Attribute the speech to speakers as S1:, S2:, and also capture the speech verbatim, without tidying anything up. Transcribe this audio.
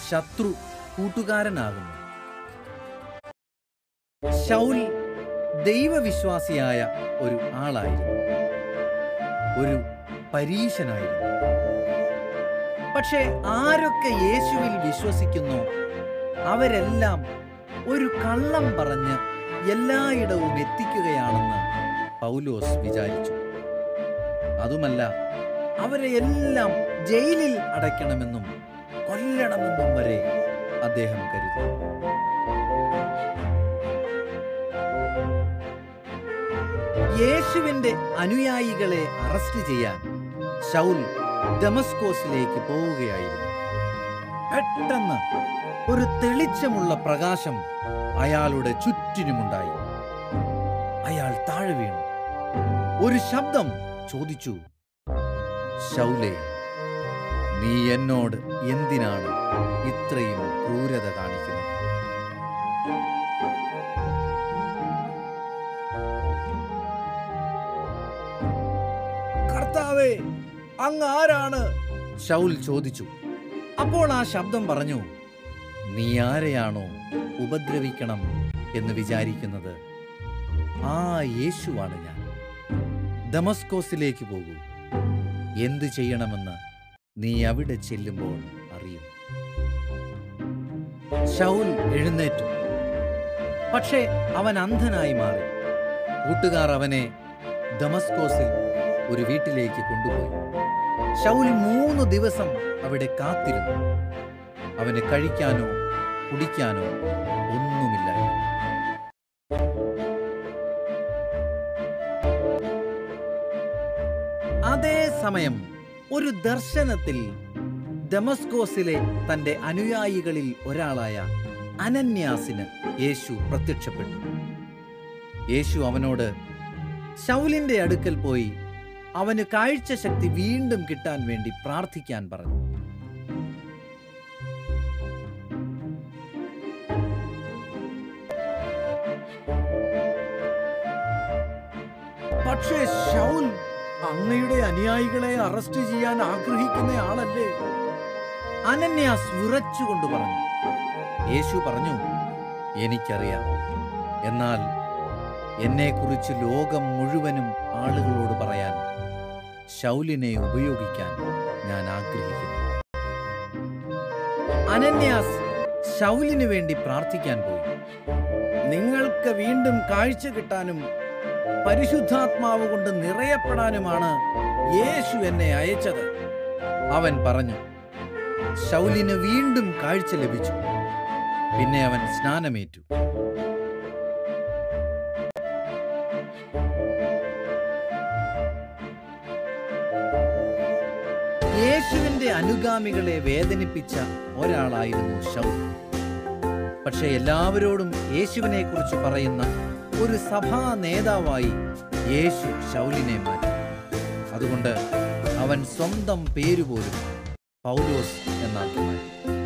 S1: ശത്രു കൂട്ടുകാരനാകുന്നു. ശൗൽ ദൈവവിശ്വാസിയായ ഒരു ആളായിരുന്നു, ഒരു പരീശനായിരുന്നു. പക്ഷേ ആരൊക്കെ യേശുവിൽ വിശ്വസിക്കുന്നോ അവരെല്ലാം ഒരു കള്ളം പറഞ്ഞ് എല്ലായിടവും എത്തിക്കുകയാണെന്ന് പൗലോസ് വിചാരിച്ചു. അതുമല്ല, അവരെ എല്ലാം ജയിലിൽ അടയ്ക്കണമെന്നും കൊല്ലണമെന്നും വരെ അദ്ദേഹം കരുതി. യേശുവിന്റെ അനുയായികളെ അറസ്റ്റ് ചെയ്യാൻ ശൗൽ ദമസ്കോസിലേക്ക് പോവുകയായിരുന്നു. പെട്ടെന്ന് ഒരു തെളിച്ചമുള്ള പ്രകാശം അയാളുടെ ചുറ്റിനുമുണ്ടായി. അയാൾ താഴെ വീണു. ഒരു ശബ്ദം ചോദിച്ചു, ശൗലേ, നീ എന്നോട് എന്തിനാണ് ഇത്രയും ക്രൂരത കാണിക്കുന്നത്? കർത്താവേ, അങ്ങ് ആരാണ്? ശൗൽ ചോദിച്ചു. അപ്പോൾ ആ ശബ്ദം പറഞ്ഞു, നീ ആരെയാണോ ഉപദ്രവിക്കണം എന്ന് വിചാരിക്കുന്നത് ആ യേശുവാണ് ഞാൻ. ദമസ്കോസിലേക്ക് പോകൂ. എന്തു ചെയ്യണമെന്ന് നീ അവിടെ ചെല്ലുമ്പോൾ അറിയും. ശൗൽ എഴുന്നേറ്റു. പക്ഷേ അവൻ അന്ധനായി മാറി. കൂട്ടുകാർ അവനെ ദമസ്കോസിൽ ഒരു വീട്ടിലേക്ക് കൊണ്ടുപോയി. ശൗൽ മൂന്ന് ദിവസം അവിടെ കാത്തിരുന്നു. അവന് കഴിക്കാനോ കുടിക്കാനോ ഒന്നുമില്ലായിരുന്നു. അതേ സമയം ഒരു ദർശനത്തിൽ ദമസ്കോസിലെ തന്റെ അനുയായികളിൽ ഒരാളായ അനന്യാസിന് യേശു പ്രത്യക്ഷപ്പെട്ടു. യേശു അവനോട് ശൗലിന്റെ അടുക്കൽ പോയി അവന് കാഴ്ചശക്തി വീണ്ടും കിട്ടാൻ വേണ്ടി പ്രാർത്ഥിക്കാൻ പറഞ്ഞു. പക്ഷേ ശൗൽ അങ്ങയുടെ അനുയായികളെ അറസ്റ്റ് ചെയ്യാൻ ആഗ്രഹിക്കുന്ന ആളല്ലേ? അനന്യാസ് വിറച്ചുകൊണ്ട് പറഞ്ഞു. യേശു പറഞ്ഞു, എനിക്കറിയാം. എന്നാൽ എന്നെക്കുറിച്ച് ലോകം മുഴുവനും ആളുകളോട് പറയാൻ ശൗലിനെ ഉപയോഗിക്കാൻ ഞാൻ ആഗ്രഹിക്കുന്നു. അനന്യാസ് ശൗലിനു വേണ്ടി പ്രാർത്ഥിക്കാൻ പോയി. നിങ്ങൾക്ക് വീണ്ടും കാഴ്ച കിട്ടാനും പരിശുദ്ധാത്മാവ് കൊണ്ട് നിറയപ്പെടാനുമാണ് യേശു എന്നെ അയച്ചത്, അവൻ പറഞ്ഞു. ശൗലിന് വീണ്ടും കാഴ്ച ലഭിച്ചു. പിന്നെ അവൻ സ്നാനമേറ്റു. യേശുവിന്റെ അനുഗാമികളെ വേദനിപ്പിച്ച ഒരാളായിരുന്നു ശൗൽ. പക്ഷെ എല്ലാവരോടും യേശുവിനെ കുറിച്ച് പറയുന്ന ഒരു സഭാ നേതാവായി യേശു ശൗലിനെ മാറ്റി. അതുകൊണ്ട് അവൻ സ്വന്തം പേരുപോലും പൗലോസ് എന്നാക്കി മാറ്റി.